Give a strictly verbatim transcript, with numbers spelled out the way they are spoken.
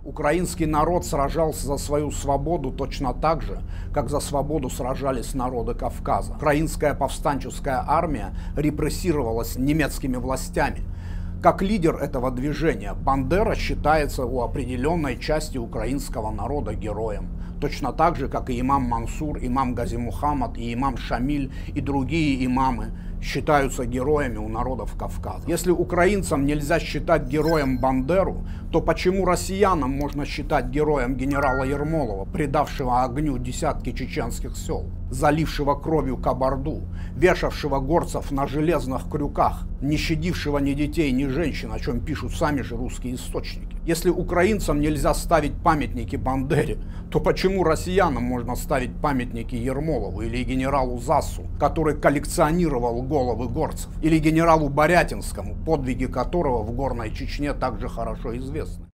Украинский народ сражался за свою свободу точно так же, как за свободу сражались народы Кавказа. Украинская повстанческая армия репрессировалась немецкими властями. Как лидер этого движения Бандера считается у определенной части украинского народа героем. Точно так же, как и имам Мансур, имам Гази Мухаммад и имам Шамиль и другие имамы считаются героями у народов Кавказа. Если украинцам нельзя считать героем Бандеру, то почему россиянам можно считать героем генерала Ермолова, предавшего огню десятки чеченских сел, залившего кровью Кабарду, вешавшего горцев на железных крюках, не щадившего ни детей, ни женщин, о чем пишут сами же русские источники? Если украинцам нельзя ставить памятники Бандере, то почему россиянам можно ставить памятники Ермолову или генералу Засу, который коллекционировал головы горцев, или генералу Борятинскому, подвиги которого в горной Чечне также хорошо известны?